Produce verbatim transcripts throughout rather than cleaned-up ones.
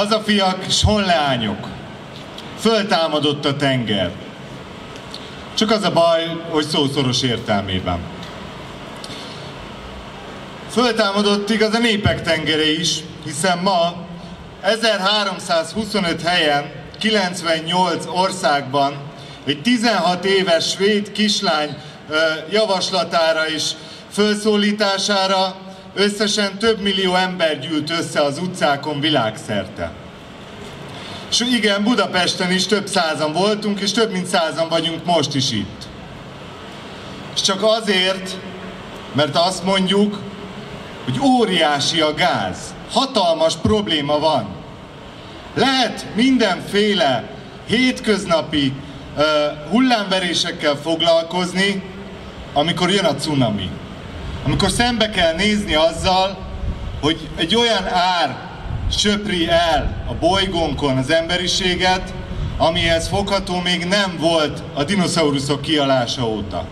Hazafiak és honleányok, föltámadott a tenger. Csak az a baj, hogy szószoros értelmében. Föltámadott igaz a népek tengere is, hiszen ma ezerháromszázhuszonöt helyen, kilencvennyolc országban egy tizenhat éves svéd kislány javaslatára és felszólítására összesen több millió ember gyűlt össze az utcákon világszerte. És igen, Budapesten is több százan voltunk, és több mint százan vagyunk most is itt. És csak azért, mert azt mondjuk, hogy óriási a gáz, hatalmas probléma van. Lehet mindenféle hétköznapi uh, hullámverésekkel foglalkozni, amikor jön a cunami. Amikor szembe kell nézni azzal, hogy egy olyan ár söpri el a bolygónkon az emberiséget, amihez fogható még nem volt a dinoszauruszok kialása óta.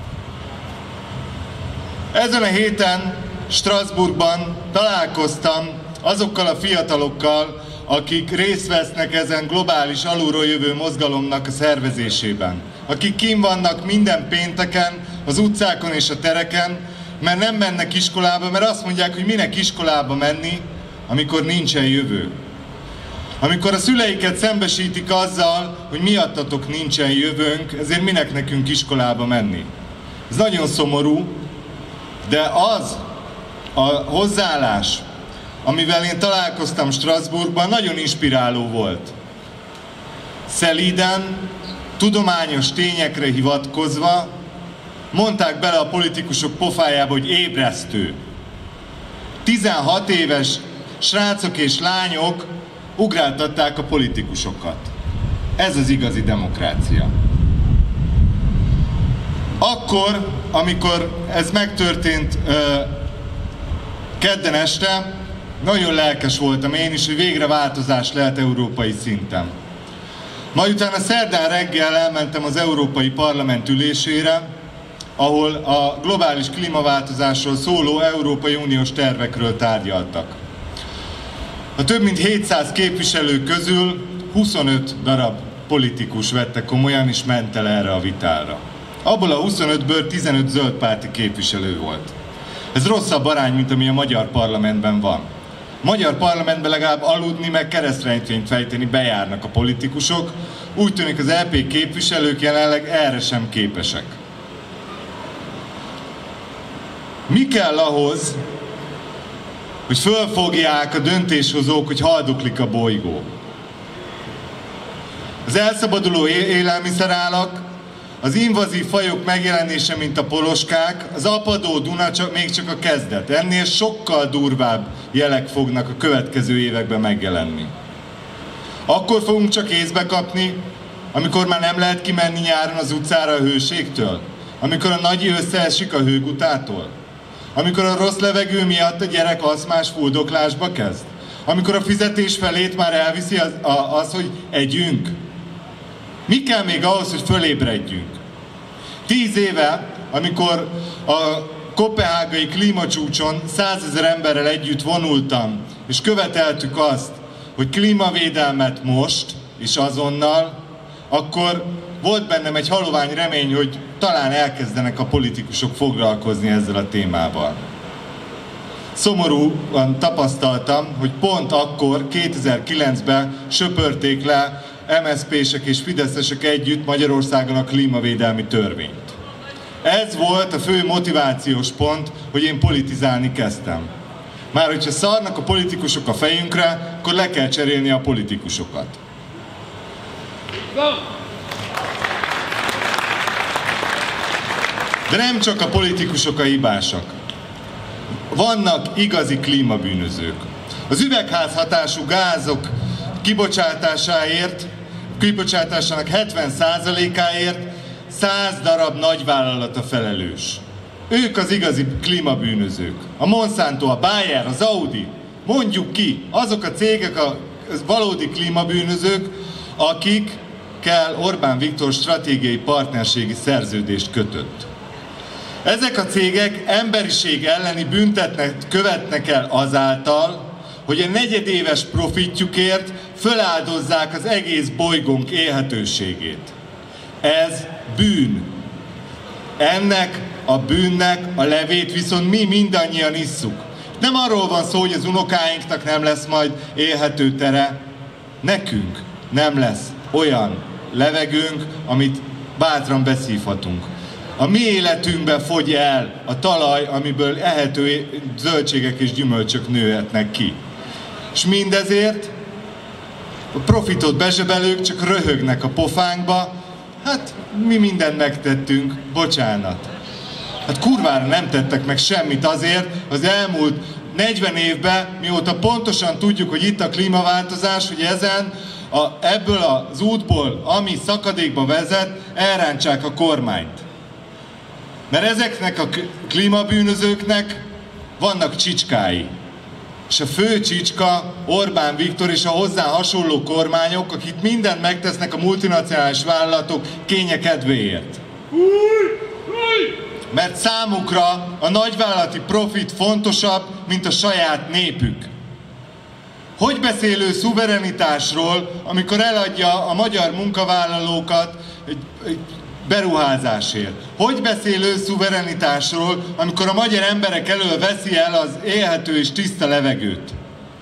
Ezen a héten Strasbourgban találkoztam azokkal a fiatalokkal, akik részt vesznek ezen globális alulról jövő mozgalomnak a szervezésében. Akik kint vannak minden pénteken, az utcákon és a tereken, mert nem mennek iskolába, mert azt mondják, hogy minek iskolába menni, amikor nincsen jövő. Amikor a szüleiket szembesítik azzal, hogy miattatok nincsen jövőnk, ezért minek nekünk iskolába menni. Ez nagyon szomorú, de az a hozzáállás, amivel én találkoztam Strasbourgban, nagyon inspiráló volt. Szelíden, tudományos tényekre hivatkozva mondták bele a politikusok pofájába, hogy ébresztő. tizenhat éves srácok és lányok ugráltatták a politikusokat. Ez az igazi demokrácia. Akkor, amikor ez megtörtént uh, kedden este, nagyon lelkes voltam én is, hogy végre változás lehet európai szinten. Majd utána szerdán reggel elmentem az Európai Parlament ülésére, ahol a globális klímaváltozásról szóló Európai Uniós tervekről tárgyaltak. A több mint hétszáz képviselő közül huszonöt darab politikus vette komolyan és ment el erre a vitára. Abból a huszonötből tizenöt zöldpárti képviselő volt. Ez rosszabb arány, mint ami a magyar parlamentben van. A magyar parlamentben legalább aludni, meg keresztrendfényt fejteni bejárnak a politikusok, úgy tűnik az é pé képviselők jelenleg erre sem képesek. Mi kell ahhoz, hogy fölfogják a döntéshozók, hogy haldoklik a bolygó? Az elszabaduló élelmiszerárak, az invazív fajok megjelenése, mint a poloskák, az apadó Duna csak, még csak a kezdet. Ennél sokkal durvább jelek fognak a következő években megjelenni. Akkor fogunk csak észbe kapni, amikor már nem lehet kimenni nyáron az utcára a hőségtől? Amikor a nagy összeesik a hőgutától? Amikor a rossz levegő miatt a gyerek aszmás fuldoklásba kezd? Amikor a fizetés felét már elviszi az, az hogy együnk? Mi kell még ahhoz, hogy fölébredjünk? Tíz éve, amikor a koppenhágai klímacsúcson százezer emberrel együtt vonultam, és követeltük azt, hogy klímavédelmet most és azonnal, akkor volt bennem egy halovány remény, hogy talán elkezdenek a politikusok foglalkozni ezzel a témával. Szomorúan tapasztaltam, hogy pont akkor, kétezer-kilencben söpörték le em es zé pések és fideszesek együtt Magyarországon a klímavédelmi törvényt. Ez volt a fő motivációs pont, hogy én politizálni kezdtem. Már hogyha szarnak a politikusok a fejünkre, akkor le kell cserélni a politikusokat. De nem csak a politikusok a hibásak. Vannak igazi klímabűnözők. Az üvegházhatású gázok kibocsátásáért, kibocsátásának hetven százalékáért száz darab nagyvállalat a felelős. Ők az igazi klímabűnözők. A Monsanto, a Bayer, az Audi, mondjuk ki, azok a cégek a valódi klímabűnözők, akikkel Orbán Viktor stratégiai partnerségi szerződést kötött. Ezek a cégek emberiség elleni büntetnek követnek el azáltal, hogy a negyedéves profitjukért föláldozzák az egész bolygónk élhetőségét. Ez bűn. Ennek a bűnnek a levét viszont mi mindannyian isszuk. Nem arról van szó, hogy az unokáinknak nem lesz majd élhető tere, nekünk nem lesz olyan levegőnk, amit bátran beszívhatunk. A mi életünkben fogy el a talaj, amiből ehető zöldségek és gyümölcsök nőhetnek ki. És mindezért a profitot bezsebelők csak röhögnek a pofánkba, hát mi mindent megtettünk, bocsánat. Hát kurvára nem tettek meg semmit azért, az elmúlt negyven évben, mióta pontosan tudjuk, hogy itt a klímaváltozás, hogy ezen, a, ebből az útból, ami szakadékba vezet, elrántsák a kormányt. Mert ezeknek a klímabűnözőknek vannak csicskái. És a fő csicska Orbán Viktor és a hozzá hasonló kormányok, akik mindent megtesznek a multinacionális vállalatok kénye kedvéért. Mert számukra a nagyvállalati profit fontosabb, mint a saját népük. Hogy beszél ő szuverenitásról, amikor eladja a magyar munkavállalókat egy, egy beruházásért? Hogy beszél ő szuverenitásról, amikor a magyar emberek elől veszi el az élhető és tiszta levegőt?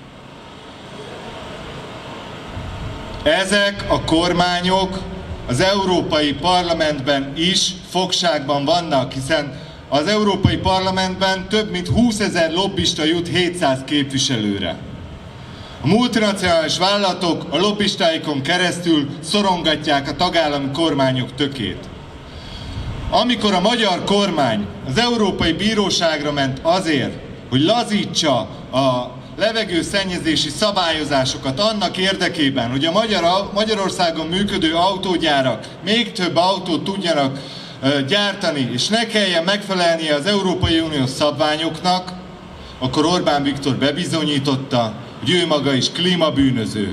Ezek a kormányok az Európai Parlamentben is fogságban vannak, hiszen az Európai Parlamentben több mint húszezer lobbista jut hétszáz képviselőre. A multinacionális vállalatok a lobbistáikon keresztül szorongatják a tagállami kormányok tökét. Amikor a magyar kormány az Európai Bíróságra ment azért, hogy lazítsa a levegőszennyezési szabályozásokat annak érdekében, hogy a Magyar, Magyarországon működő autógyárak még több autót tudjanak uh, gyártani, és ne kelljen megfelelnie az Európai Uniós szabványoknak, akkor Orbán Viktor bebizonyította, hogy ő maga is klímabűnöző.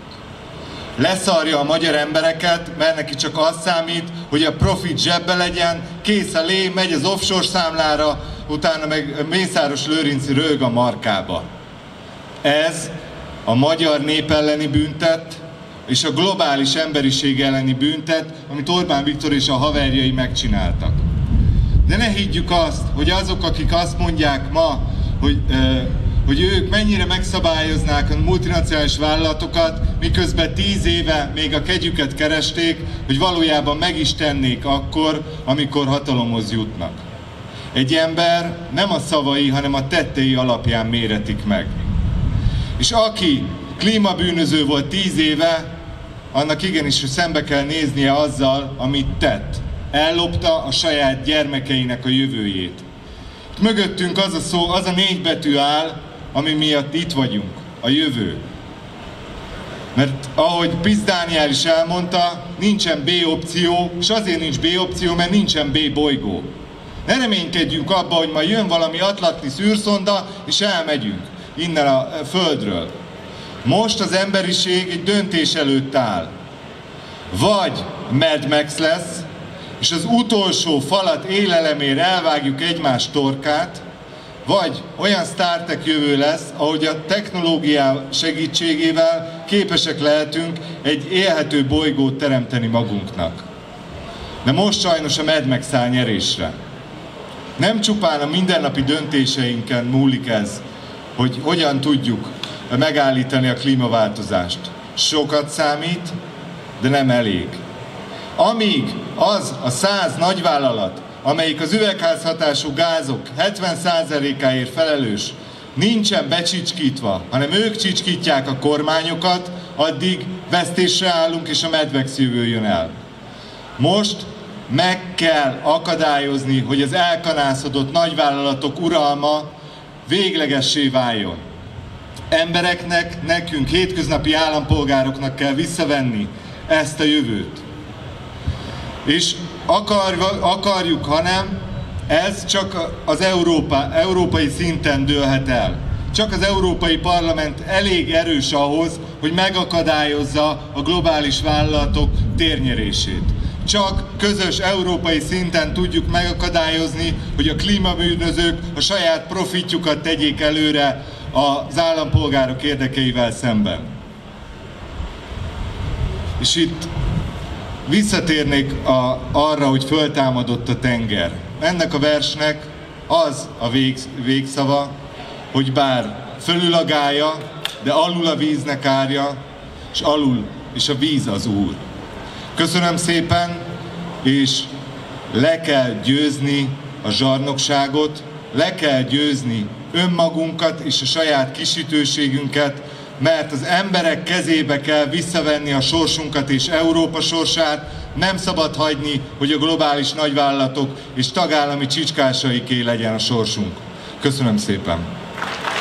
Leszarja a magyar embereket, mert neki csak az számít, hogy a profit zsebbe legyen, kész a lé, megy az offshore számlára, utána meg Mészáros Lőrinc rög a markába. Ez a magyar nép elleni bűntett, és a globális emberiség elleni bűntett, amit Orbán Viktor és a haverjai megcsináltak. De ne higgyük azt, hogy azok, akik azt mondják ma, hogy, eh, hogy ők mennyire megszabályoznák a multinacionális vállalatokat, miközben tíz éve még a kegyüket keresték, hogy valójában meg is tennék akkor, amikor hatalomhoz jutnak. Egy ember nem a szavai, hanem a tettei alapján méretik meg. És aki klímabűnöző volt tíz éve, annak igenis szembe kell néznie azzal, amit tett. Ellopta a saját gyermekeinek a jövőjét. Itt mögöttünk az a szó, az a négy betű áll, ami miatt itt vagyunk, a jövő. Mert ahogy Pisz Dániel is elmondta, nincsen bé opció, és azért nincs bé opció, mert nincsen bé bolygó. Ne reménykedjünk abba, hogy majd jön valami atlanti szűrszonda, és elmegyünk innen a Földről. Most az emberiség egy döntés előtt áll. Vagy Mad Max lesz, és az utolsó falat élelemér elvágjuk egymás torkát, vagy olyan Star Trek jövő lesz, ahogy a technológia segítségével képesek lehetünk egy élhető bolygót teremteni magunknak. De most sajnos a Mad Max áll nyerésre. Nem csupán a mindennapi döntéseinken múlik ez, hogy hogyan tudjuk megállítani a klímaváltozást. Sokat számít, de nem elég. Amíg az a száz nagyvállalat, amelyik az üvegházhatású gázok hetven százalékáért felelős, nincsen becsicskítva, hanem ők csicskítják a kormányokat, addig vesztésre állunk, és a Mad Max jövő jön el. Most meg kell akadályozni, hogy az elkanászodott nagyvállalatok uralma véglegessé váljon. Embereknek, nekünk, hétköznapi állampolgároknak kell visszavenni ezt a jövőt. És akar, akarjuk, hanem ez csak az Európa, európai szinten dőlhet el. Csak az Európai Parlament elég erős ahhoz, hogy megakadályozza a globális vállalatok térnyerését. Csak közös európai szinten tudjuk megakadályozni, hogy a klímabűnözők a saját profitjukat tegyék előre az állampolgárok érdekeivel szemben. És itt visszatérnék a, arra, hogy föltámadott a tenger. Ennek a versnek az a vég, végszava, hogy bár fölül a gálya, de alul a víznek árja, és alul, és a víz az Úr. Köszönöm szépen, és le kell győzni a zsarnokságot, le kell győzni önmagunkat és a saját kisütőségünket, mert az emberek kezébe kell visszavenni a sorsunkat és Európa sorsát, nem szabad hagyni, hogy a globális nagyvállalatok és tagállami csicskásaiké legyen a sorsunk. Köszönöm szépen!